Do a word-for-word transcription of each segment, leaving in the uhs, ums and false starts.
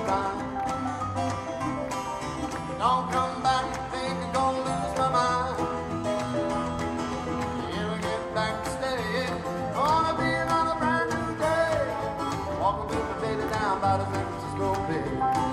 time. Don't come back and think I'm gonna lose my mind. Never get back to stay. Gonna be another brand new day. Walking with my baby down by the San Francisco Bay.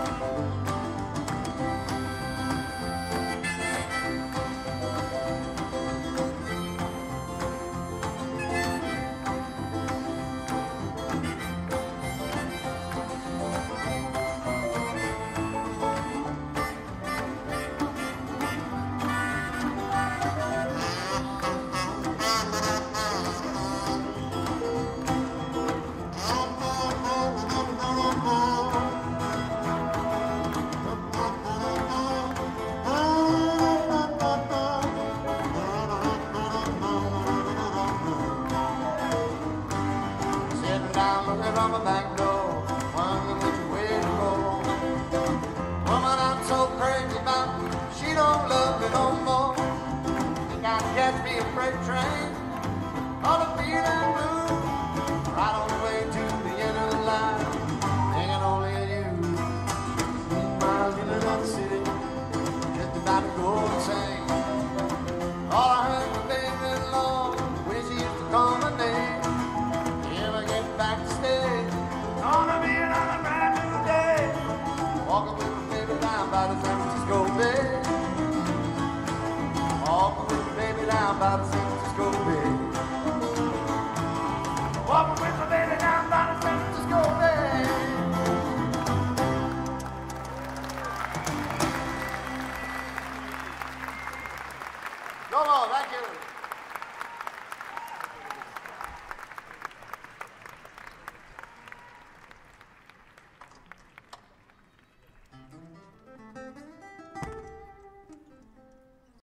Down looking on my back door, wondering which way to go. Woman I'm so crazy about, she don't love me no more. Think I can catch me a freight train, all the feeling blue, right on the way to the end of the line, hanging only at you. Eight miles into the city, just about to go insane. All I heard was baby long, when she used to call my name. Back to stay. Gonna be another brand new day. Walking with my baby down by the San Francisco Bay. Walking with my baby down by the San